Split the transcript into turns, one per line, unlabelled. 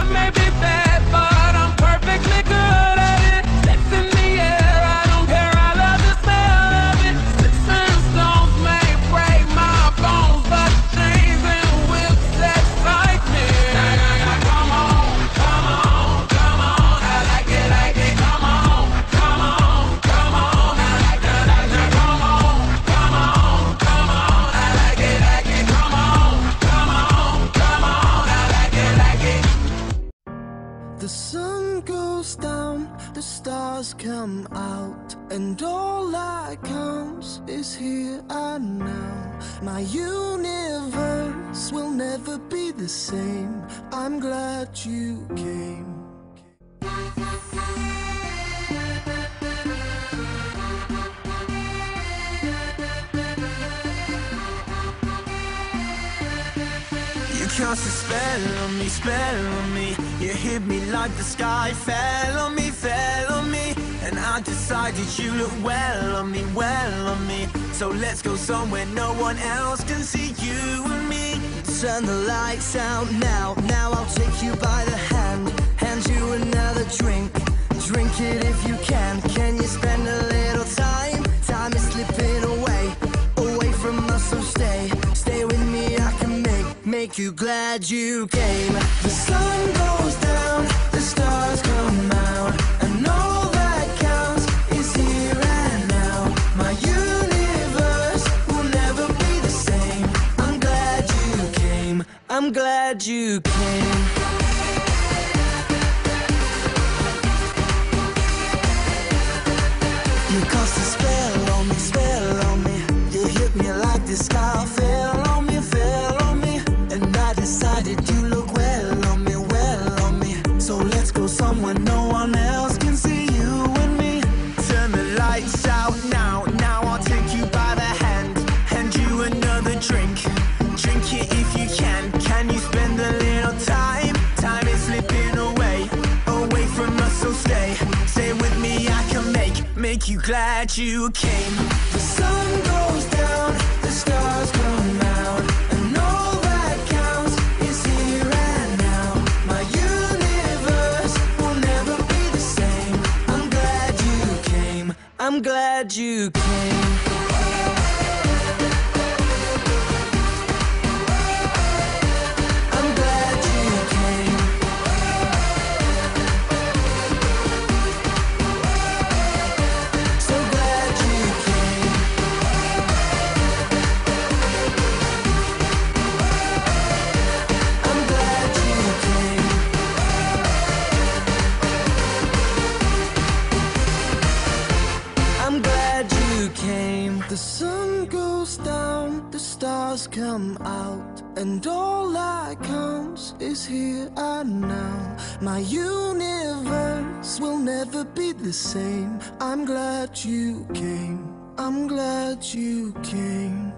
may be bad, but I'm perfectly good at it. Sex in the air, I don't care, I love the smell of it. Sticks and stones may break my bones, but chains and whips excite me. Come on, come on, come on, I like it, come on, come on, come on, I like it, come on, come on, come on, I like it, come on, come on, come on, I like it.
The sun goes down, the stars come out, and all that counts is here and now. My universe will never be the same. I'm glad you came.
You cast a spell on me. You hit me like the sky fell on me, and I decided you look well on me, So let's go somewhere no one else can see you and me.
Turn the lights out now, I'll take you by the hand you another drink. Drink it if you can you spend a little time? Time is slipping away from us, so stay with me, I can make you glad you came. The sun goes down, the stars come out, and all that counts is here and now. My universe will never be the same. I'm glad you came, I'm glad you came. You cast a spell on me. You hit me like the sky fell on me, and I decided you look well on me, So let's go somewhere no one else can see you and me.
Turn the lights out now, I'll take you by the hand you another drink. Drink it if you can you spend a little time? Time is slipping away from us, so stay with me, I can make you glad you came.
The sun goes down, the stars come out, and all that counts is here and now. My universe will never be the same. I'm glad you came, I'm glad you came. I'm glad you came. So glad you came. I'm glad you came. I'm glad you came. The sun goes down, the stars come out, and all that counts is here and now. My universe will never be the same. I'm glad you came. I'm glad you came.